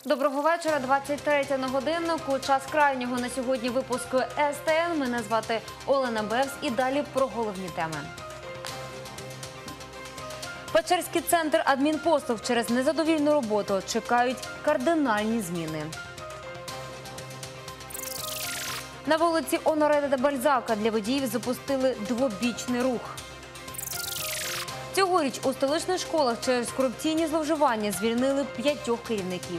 Доброго вечора, 23 на годиннику. Час крайнього на сьогодні випуску СТН. Мене звати Олена Бевс і далі про головні теми. Печерський центр адмінпослуг через незадовільну роботу чекають кардинальні зміни. На вулиці Оноре де Бальзака для водіїв запустили двобічний рух. Цьогоріч у столичних школах через корупційні зловживання звільнили 5 керівників.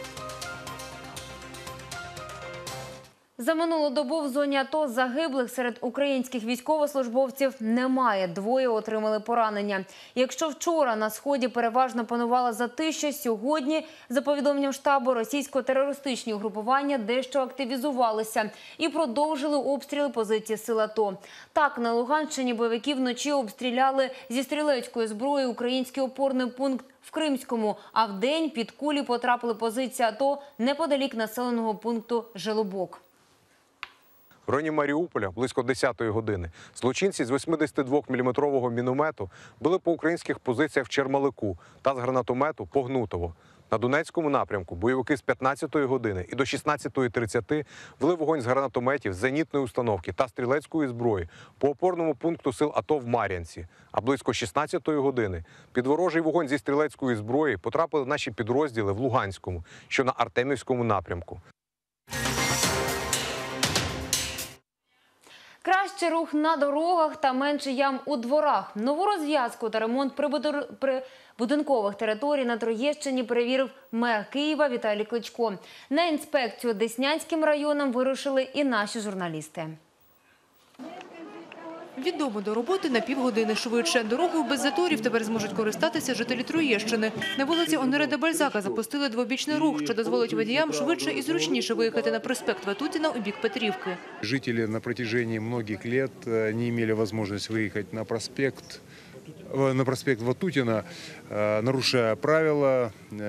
За минулу добу в зоні АТО загиблих серед українських військовослужбовців немає. 2 отримали поранення. Якщо вчора на Сході переважно панувала затища, сьогодні, за повідомленням штабу, російсько-терористичні угрупування дещо активізувалися і продовжили обстріли позицій сил АТО. Так, на Луганщині бойовики вночі обстріляли зі стрілецької зброї український опорний пункт в Кримському, а вдень під кулі потрапили позиції АТО неподалік населеного пункту Желобок. В районі Маріуполя близько 10-ї години злочинці з 82-мм міномету били по українських позиціях в Чермалику та з гранатомету по Гнутово. На Донецькому напрямку бойовики з 15-ї години і до 16:30 вели вогонь з гранатометів, зенітної установки та стрілецької зброї по опорному пункту сил АТО в Мар'янці. А близько 16-ї години під ворожий вогонь зі стрілецької зброї потрапили наші підрозділи в Луганському, що на Артемівському напрямку. Кращий рух на дорогах та менше ям у дворах. Нову розв'язку та ремонт прибудинкових територій на Троєщині перевірив мер Києва Віталій Кличко. На інспекцію Деснянським районам вирушили і наші журналісти. Від дому до роботи на півгодини швидше. Дорогою без заторів тепер зможуть користатися жителі Троєщини. На вулиці Оноре де Бальзака запустили двобічний рух, що дозволить водіям швидше і зручніше виїхати на проспект Ватутіна у бік Петрівки. Жители на протяжении многих лет не имели возможности выехать на проспект Ватутина, нарушая правила.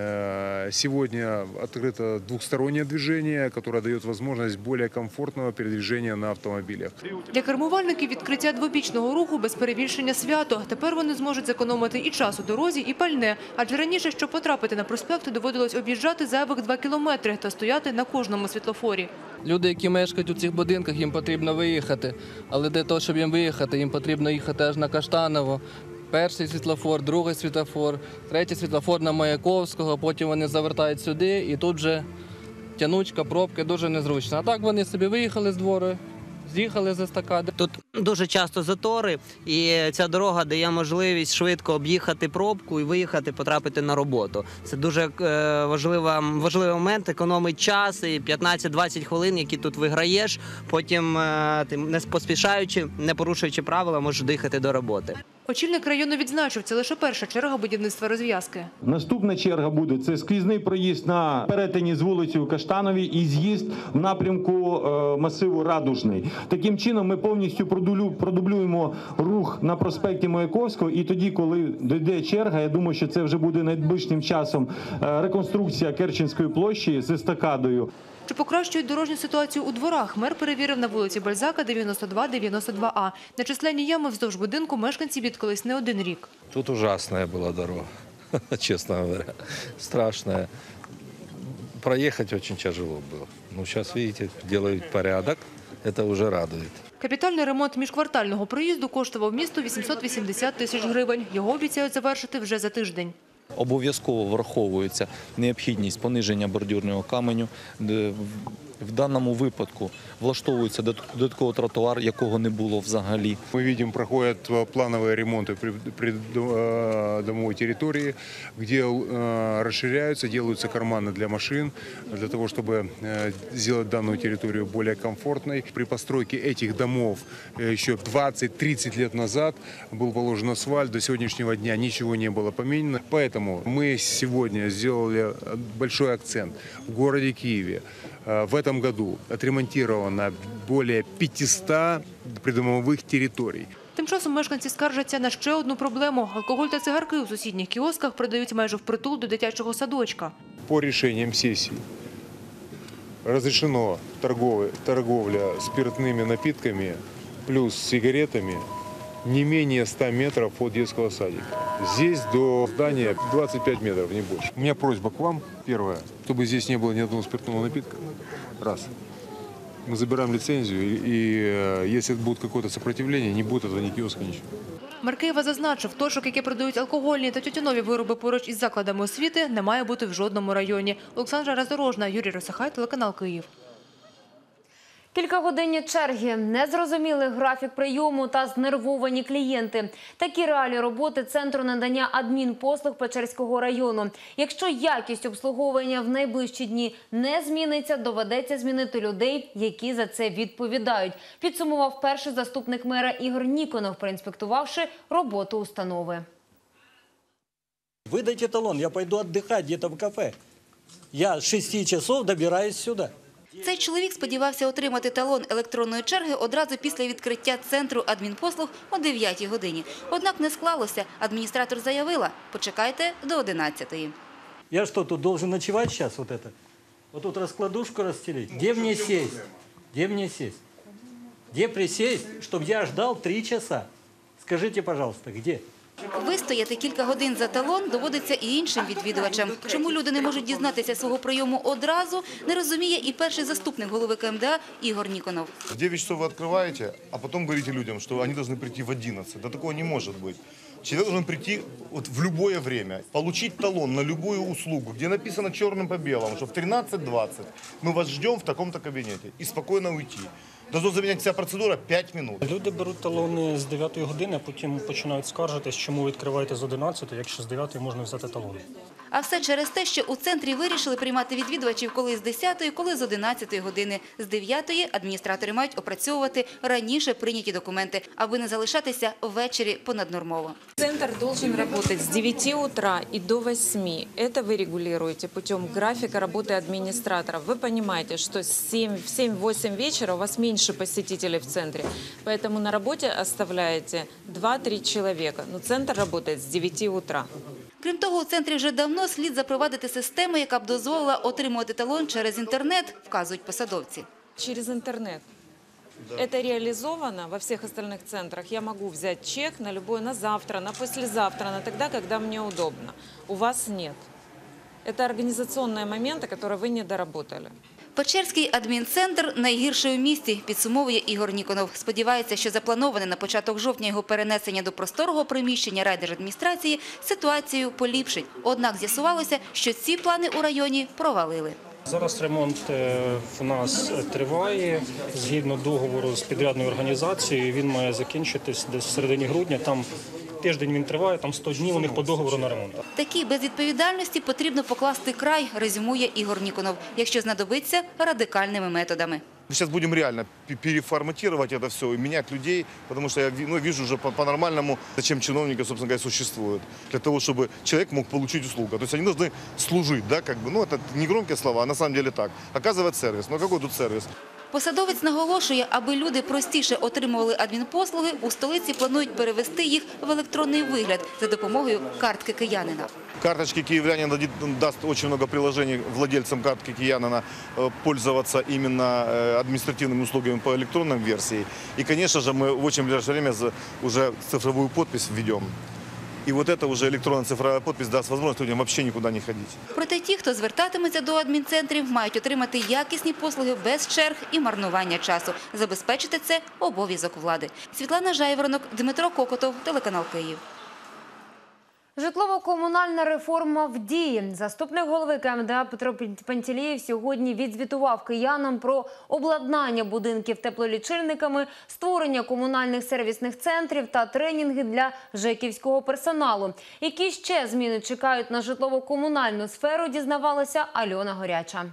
Сегодня открыто двухстороннее движение, которое дает возможность более комфортного передвижения на автомобилях. Для кермувальників відкриття двобічного руху без перебільшення свято. Тепер вони зможуть зекономити і час у дорозі, і пальне. Адже раніше, щоб потрапити на проспект, доводилось об'їжджати зайвих 2 кілометри та стояти на кожному світлофорі. Люди, які мешкають у цих будинках, їм потрібно виїхати. Але для того, щоб їм виїхати, їм потрібно їхати аж на Каштаново. Перший світлофор, другий світлофор, третій світлофор на Маяковського, потім вони завертають сюди і тут вже тянучка, пробки, дуже незручно. А так вони собі виїхали з двору, з'їхали з естакади. Тут дуже часто затори, і ця дорога дає можливість швидко об'їхати пробку і виїхати, потрапити на роботу. Це дуже важливий момент, економить час і 15-20 хвилин, які тут виграєш, потім ти не поспішаючи, не порушуючи правила, можеш доїхати до роботи. Очільник району відзначив, це лише перша черга будівництва розв'язки. Наступна черга буде – це скрізний проїзд на перетині з вулицею Каштановій і з'їзд в напрямку масиву Радужний. Таким чином ми повністю продублюємо рух на проспекті Маяковського, і тоді, коли дійде черга, я думаю, що це вже буде найближчим часом реконструкція Керченської площі з естакадою. Чи покращують дорожню ситуацію у дворах, мер перевірив на вулиці Бальзака 92-92А. На численні ями вздовж будинку мешканці бідкались не один рік. Тут ужасная была дорога, честно говоря, страшная. Проехать очень тяжело было. Ну, сейчас, видите, делают порядок, это уже радует. Капітальний ремонт міжквартального проїзду коштував місту 880 тисяч гривень. Його обіцяють завершити вже за тиждень. Обов'язково враховується необхідність пониження бордюрного каменю. В даному випадку влаштовується додатковий тротуар, якого не було взагалі. Мы видим, проходят плановые ремонты при домовой территории, где расширяются, делаются карманы для машин, для того, чтобы сделать данную территорию более комфортной. При постройке этих домов еще 20-30 лет назад был положен асфальт, до сегодняшнего дня ничего не было поменено. Поэтому мы сегодня сделали большой акцент в городе Киеве. В этом году отремонтировано более 500 придомових територій. Тим часом мешканці скаржаться на ще одну проблему. Алкоголь та цигарки у сусідніх кіосках продають майже впритул до дитячого садочка. По рішенням сесії разрешено торговля спиртными напитками плюс сигаретами не менее 100 метров от детского садика. Здесь до здания 25 метров, не больше. У меня просьба к вам, первое, чтобы здесь не было ни одного спиртного напитка. Раз. Мы забираем лицензию, и если будет какое-то сопротивление, не будет этого ни киоска, ничего. Мер Києва зазначив, точок, які продають алкогольні та тютюнові вироби поруч із закладами освіти, не має бути в жодному районі. Олександра Роздорожна, Юрій Росахай, телеканал Київ. Кількагодинні черги, незрозумілий графік прийому та знервовані клієнти. Такі реалії роботи Центру надання адмінпослуг Печерського району. Якщо якість обслуговування в найближчі дні не зміниться, доведеться змінити людей, які за це відповідають. Підсумував перший заступник мера Ігор Ніконов, проінспектувавши роботу установи. Выдайте талон, я пойду отдыхать где-то в кафе. Я с 6 часов добираюсь сюда. Цей чоловік сподівався отримати талон електронної черги одразу після відкриття Центру адмінпослуг о 9 годині. Однак не склалося. Адміністратор заявила – почекайте до 11-ї. Я что, тут должен ночевать сейчас вот это? Вот тут раскладушку расстелить? Где мне сесть? Где мне сесть? Где присесть, чтобы я ждал 3 часа? Скажите, пожалуйста, где? Вистояти кілька годин за талон доводиться і іншим відвідувачам. Чому люди не можуть дізнатися свого прийому одразу, не розуміє і перший заступник голови КМДА Ігор Ніконов. В 9 часов вы открываете, а потом говорите людям, что они должны прийти в 11. Да такого не может быть. Человек должен прийти вот в любое время, получить талон на любую услугу, где написано черным по белому, что в 13:20 мы вас ждем в таком-то кабинете, и спокойно уйти. Должна замінятися ця процедура 5 минут. Люди беруть талони з 9 години, а потім починають скаржитись, чому ви відкриваєте з 11, якщо з 9 можна взяти талон. А все через те, що у центрі вирішили приймати відвідувачів коли з 10-ї, коли з 11-ї години. З 9-ї адміністратори мають опрацьовувати раніше прийняті документи, аби не залишатися ввечері понаднормово. Центр должен работать с 9 утра и до 8. Это вы регулируете путем графика работы администраторов. Вы понимаете, что в 7-8 вечера у вас меньше посетителей в центре, поэтому на работе оставляете 2-3 человека. Но центр работает с 9 утра. Крім того, у центрі вже давно слід запровадити систему, яка б дозволила отримувати талон через інтернет, вказують посадовці. Через интернет. Это реализовано во всех остальных центрах. Я могу взять чек на завтра, на послезавтра, на тогда, когда мне удобно. У вас нет. Это организационные моменты, которые вы не доработали. Печерський адмінцентр найгірший у місті, підсумовує Ігор Ніконов. Сподівається, що заплановане на початок жовтня його перенесення до просторого приміщення райдержадміністрації ситуацію поліпшить. Однак з'ясувалося, що ці плани у районі провалили. Зараз ремонт в нас триває. Згідно договору з підрядною організацією, він має закінчитись десь в середині грудня. Там тиждень він триває, там 100 днів у них по договору на ремонт. Такій безвідповідальності потрібно покласти край, резюмує Ігор Ніконов, якщо знадобиться радикальними методами. Мы сейчас будем реально переформатировать это все и менять людей, потому что я вижу уже по-нормальному, зачем чиновники, собственно говоря, существуют. Для того, чтобы человек мог получить услугу. То есть они должны служить, да, как бы, ну это не громкие слова, а на самом деле так. Оказывать сервис. Ну какой тут сервис? Посадовець наголошує, аби люди простіше отримували адмінпослуги, у столиці планують перевести їх в електронний вигляд за допомогою картки киянина. Карточки киевлянина даст очень много приложений владельцам картки киянина пользоваться именно административными услугами по электронной версии. И, конечно же, мы в очень ближайшее время уже цифровую подпись введем. І от це вже електронна цифрова підпис дасть можливість людям взагалі нікуди не ходити. Проте ті, хто звертатиметься до адмінцентрів, мають отримати якісні послуги без черг і марнування часу. Забезпечити це – обов'язок влади. Світлана Жайворонок, Дмитро Кокотов, телеканал Київ. Житлово-комунальна реформа в дії. Заступник голови КМДА Петро Пантелєєв сьогодні відзвітував киянам про обладнання будинків теплолічильниками, створення комунальних сервісних центрів та тренінги для жеківського персоналу. Які ще зміни чекають на житлово-комунальну сферу, дізнавалася Альона Горяча.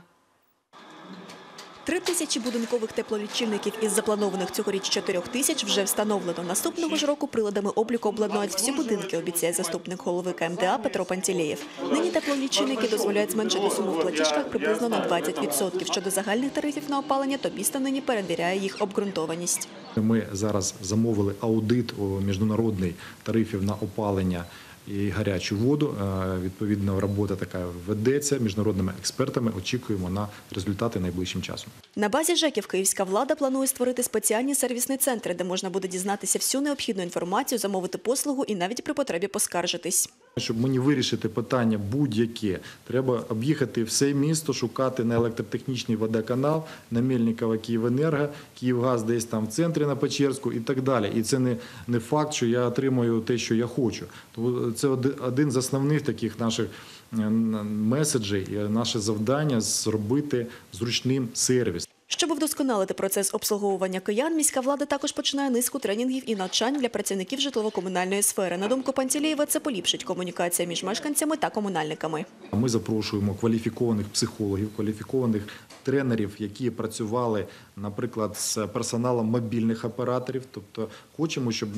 3000 будинкових теплолічильників із запланованих цьогоріч 4000 вже встановлено. Наступного ж року приладами обліку обладнають всі будинки, обіцяє заступник голови КМДА Петро Пантелєєв. Нині теплолічильники дозволяють зменшити суму в платіжках приблизно на 20%. Щодо загальних тарифів на опалення, то місто нині перевіряє їх обґрунтованість. Ми зараз замовили аудит міжнародний тарифів на опалення і гарячу воду. Відповідно, робота така ведеться міжнародними експертами. Очікуємо на результати найближчим часом. На базі ЖЕКів київська влада планує створити спеціальні сервісні центри, де можна буде дізнатися всю необхідну інформацію, замовити послугу і навіть при потребі поскаржитись. Щоб мені вирішити питання будь-яке, треба об'їхати все місто, шукати на електротехнічний водоканал, на Мельникова Київенерго, Київгаз десь там в центрі на Печерську і так далі. І це не факт, що я отримую те, що я хочу. Це один з основних таких наших меседжів і наше завдання – зробити зручним сервіс. Щоб вдосконалити процес обслуговування киян, міська влада також починає низку тренінгів і навчань для працівників житлово-комунальної сфери. На думку Пантелєєва, це поліпшить комунікацію між мешканцями та комунальниками. Ми запрошуємо кваліфікованих психологів, кваліфікованих тренерів, які працювали, наприклад, з персоналом мобільних операторів. Тобто хочемо, щоб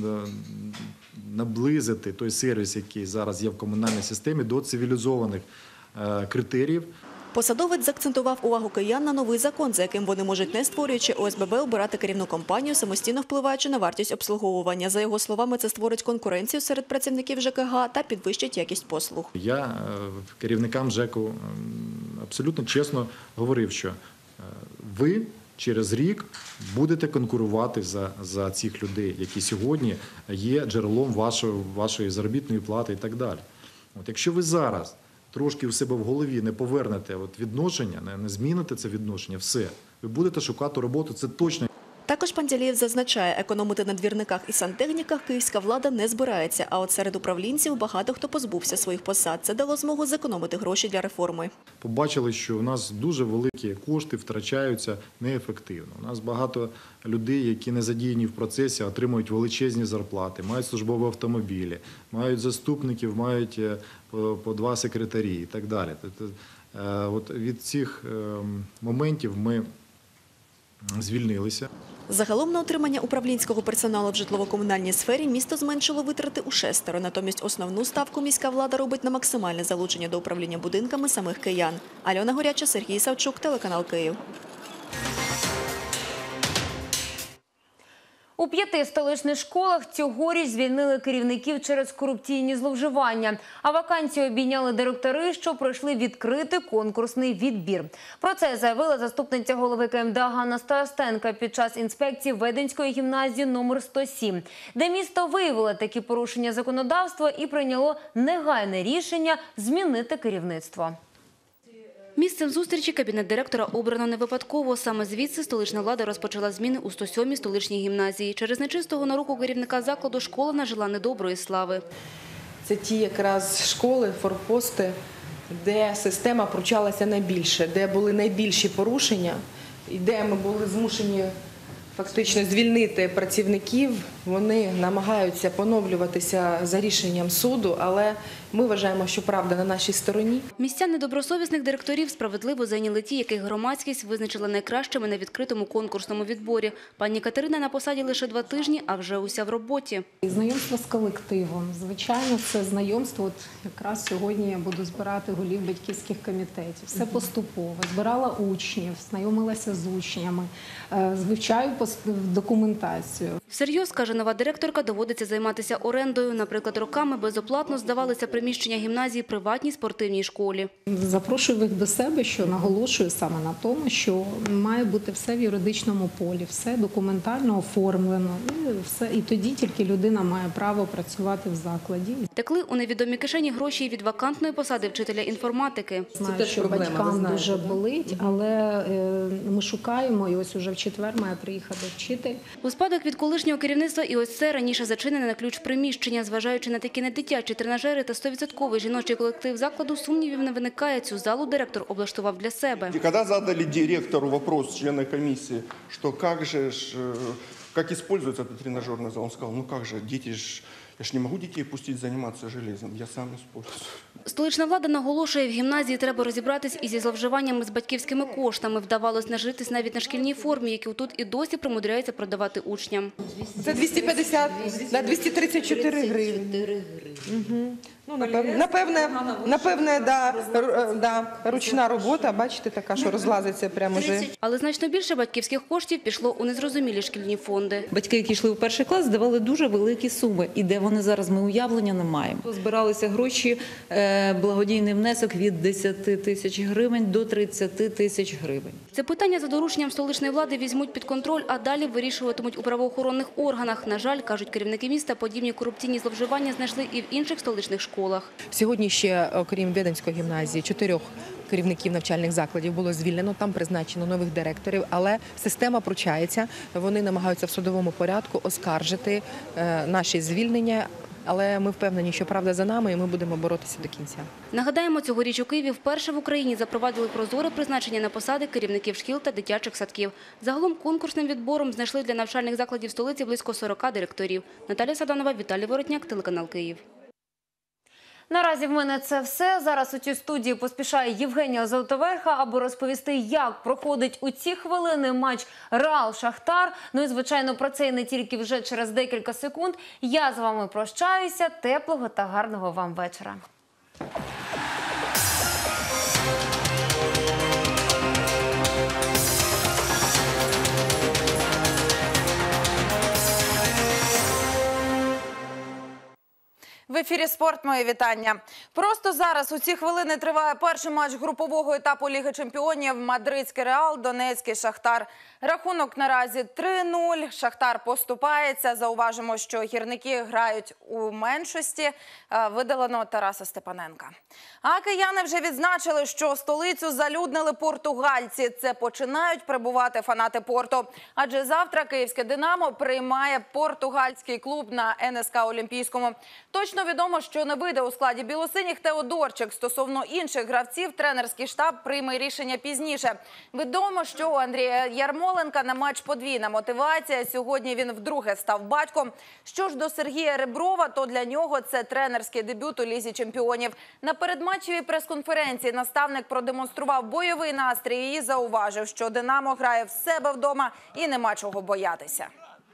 наблизити той сервіс, який зараз є в комунальній системі, до цивілізованих критеріїв. Посадовець заакцентував увагу киян на новий закон, за яким вони можуть, не створюючи ОСББ, обирати керівну компанію, самостійно впливаючи на вартість обслуговування. За його словами, це створить конкуренцію серед працівників ЖКГ та підвищить якість послуг. Я керівникам ЖЕКу абсолютно чесно говорив, що ви через рік будете конкурувати за цих людей, які сьогодні є джерелом вашої заробітної плати і так далі. Якщо ви зараз трошки в себе в голові не повернете відношення, не зміните це відношення, все, ви будете шукати роботу, це точно. Також Пантелєєв зазначає, економити на двірниках і сантехніках київська влада не збирається, а от серед управлінців багато хто позбувся своїх посад. Це дало змогу зекономити гроші для реформи. Побачили, що у нас дуже великі кошти втрачаються неефективно. У нас багато людей, які не задіяні в процесі, отримують величезні зарплати, мають службові автомобілі, мають заступників, мають по 2 секретарі і так далі. От від цих моментів ми звільнилися. Загалом на утримання управлінського персоналу в житлово-комунальній сфері місто зменшило витрати у 6. Натомість основну ставку міська влада робить на максимальне залучення до управління будинками самих киян. Альона Горяча, Сергій Савчук, телеканал Київ. У 5 столичних школах цьогоріч звільнили керівників через корупційні зловживання. А вакансії обійняли директори, що пройшли відкритий конкурсний відбір. Про це заявила заступниця голови КМДА Ганна Старостенко під час інспекції Веденської гімназії номер 107, де місто виявило такі порушення законодавства і прийняло негайне рішення змінити керівництво. Місцем зустрічі кабінет директора обрано не випадково. Саме звідси столична влада розпочала зміни у 107-й столичній гімназії. Через нечистого на руку керівника закладу школа нажила недоброї слави. Це ті якраз школи, форпости, де система пручалася найбільше, де були найбільші порушення і де ми були змушені фактично звільнити працівників. Вони намагаються поновлюватися за рішенням суду, але ми вважаємо, що правда на нашій стороні. Місця недобросовісних директорів справедливо зайняли ті, яких громадськість визначила найкращими на відкритому конкурсному відборі. Пані Катерина на посаді лише 2 тижні, а вже уся в роботі. Знайомство з колективом. Звичайно, це знайомство. От якраз сьогодні я буду збирати голів батьківських комітетів. Все поступово. Збирала учнів, знайомилася з учнями, вивчаю документацію. Всерйоз, каже нова директорка, доводиться займатися орендою. Наприклад, роками безоплатно здавалися приміщення гімназії приватній спортивній школі. Запрошую їх до себе, що наголошую саме на тому, що має бути все в юридичному полі, все документально оформлено. І тоді тільки людина має право працювати в закладі. Текли у невідомі кишені гроші від вакантної посади вчителя інформатики. Знаю, що батькам дуже болить, але ми шукаємо, і ось уже в четвер має приїхати вчитель. У спадок від колишнього керівництва і ось це раніше зачинене на ключ приміщення. Зважаючи на такі недитячі тренажери та 100% жіночий колектив закладу, сумнівів не виникає. Цю залу директор облаштував для себе. І коли задали директору вопрос, члени комісії, що як використовується цей тренажерний зал, він сказав, ну як же, діти ж, я ж не можу дітей пустити займатися железом, я сам використовую. Столична влада наголошує, в гімназії треба розібратись із зловживаннями з батьківськими коштами. Вдавалось нажитись навіть на шкільній формі, яку тут і досі примудряються продавати учням. Це 250 на 234 гривні. Ну, напевне, да, ручна робота, бачите, така, що розлазиться прямо вже. Але значно більше батьківських коштів пішло у незрозумілі шкільні фонди. Батьки, які йшли у перший клас, здавали дуже великі суми. І де вони зараз, ми уявлення не маємо. Збиралися гроші, благодійний внесок від 10 тисяч гривень до 30 тисяч гривень. Це питання за дорученням столичної влади візьмуть під контроль, а далі вирішуватимуть у правоохоронних органах. На жаль, кажуть керівники міста, подібні корупційні зловживання знайшли і в інших столичних школах. Сьогодні ще, окрім Веденської гімназії, 4 керівників навчальних закладів було звільнено, там призначено нових директорів, але система пручається, вони намагаються в судовому порядку оскаржити наші звільнення, але ми впевнені, що правда за нами і ми будемо боротися до кінця. Нагадаємо, цьогоріч у Києві вперше в Україні запровадили прозоре призначення на посади керівників шкіл та дитячих садків. Загалом конкурсним відбором знайшли для навчальних закладів столиці близько 40 директорів. Наталія Саданова, Віталій Воротняк, телеканал Київ. Наразі в мене це все. Зараз у цій студії поспішає Євгенія Золотоверха, аби розповісти, як проходить у ці хвилини матч Реал-Шахтар. Ну і, звичайно, про це і не тільки вже через декілька секунд. Я з вами прощаюся. Теплого та гарного вам вечора. В ефірі «Спорт», моє вітання. Просто зараз у ці хвилини триває перший матч групового етапу Ліги чемпіонів. Мадридський Реал, Донецький Шахтар. Рахунок наразі 3-0. Шахтар поступається. Зауважимо, що гірники грають у меншості. Видалено Тараса Степаненка. А кияни вже відзначили, що столицю залюднили португальці. Це починають прибувати фанати Порту. Адже завтра київське «Динамо» приймає португальський клуб на НСК Олімпійському. Точно відомо, що не вийде у складі білосиніх Теодорчик. Стосовно інших гравців, тренерський штаб прийме рішення пізніше. Відомо, що у Андрія Ярмоленка на матч подвійна мотивація. Сьогодні він вдруге став батьком. Що ж до Сергія Реброва, то для нього це тренерський дебют у Лізі чемпіонів. На передматчевій прес-конференції наставник продемонстрував бойовий настрій і зауважив, що «Динамо» грає в себе вдома і нема чого боятися.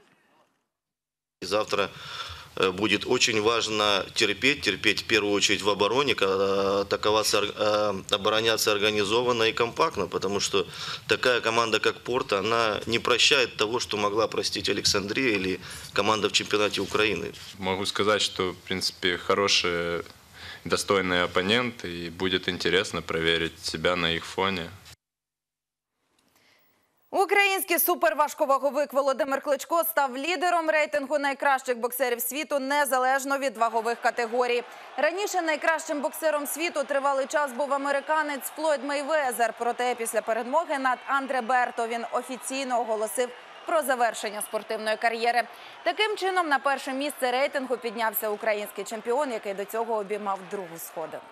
Завтра будет очень важно терпеть в первую очередь в обороне, обороняться организованно и компактно, потому что такая команда, как Порто, она не прощает того, что могла простить Александрия или команда в чемпионате Украины. Могу сказать, что, в принципе, хороший, достойный оппонент, и будет интересно проверить себя на их фоне. Український суперважковаговик Володимир Кличко став лідером рейтингу найкращих боксерів світу незалежно від вагових категорій. Раніше найкращим боксером світу тривалий час був американець Флойд Мейвезер. Проте після перемоги над Андре Берто він офіційно оголосив про завершення спортивної кар'єри. Таким чином на перше місце рейтингу піднявся український чемпіон, який до цього обіймав другу сходинку.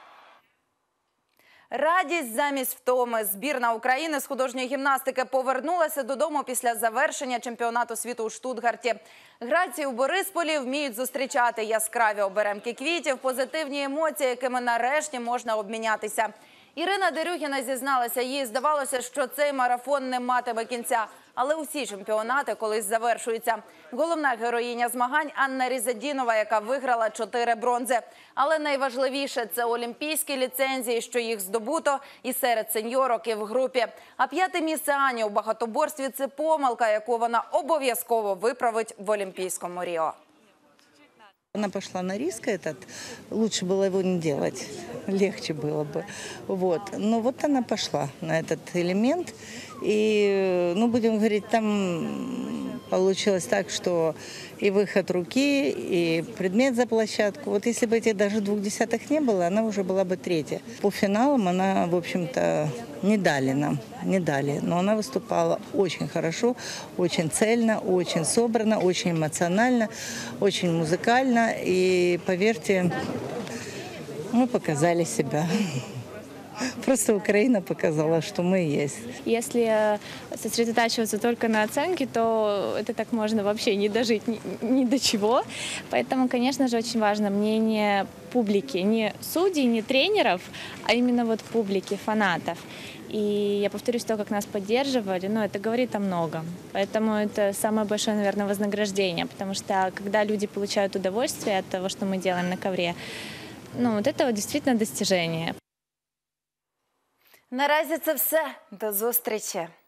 Радість замість втоми. Збірна України з художньої гімнастики повернулася додому після завершення чемпіонату світу у Штутгарті. Грації у Борисполі вміють зустрічати яскраві оберемки квітів, позитивні емоції, якими нарешті можна обмінятися. Ірина Дерюгіна зізналася, їй здавалося, що цей марафон не матиме кінця. Але усі чемпіонати колись завершуються. Головна героїня змагань Анна Різадінова, яка виграла 4 бронзи. Але найважливіше – це олімпійські ліцензії, що їх здобуто і серед сеньорок, і в групі. А 5-те місце Ані у багатоборстві – це помилка, яку вона обов'язково виправить в Олімпійському Ріо. Она пошла на риск этот, лучше было его не делать, легче было бы. Вот. Но вот она пошла на этот элемент. И, ну, будем говорить, там получилось так, что и выход руки, и предмет за площадку. Вот если бы этих даже 0,2 не было, она уже была бы 3-я. По финалам она, в общем-то, не дали нам, не дали. Но она выступала очень хорошо, очень цельно, очень собрано, очень эмоционально, очень музыкально. И, поверьте, мы показали себя. Просто Украина показала, что мы есть. Если сосредотачиваться только на оценке, то это так можно вообще не дожить ни до чего. Поэтому, конечно же, очень важно мнение публики. Не судей, не тренеров, а именно вот публики, фанатов. И я повторюсь, то, как нас поддерживали, ну, это говорит о многом. Поэтому это самое большое, наверное, вознаграждение. Потому что когда люди получают удовольствие от того, что мы делаем на ковре, ну, вот это вот действительно достижение. Наразі це все. До зустрічі.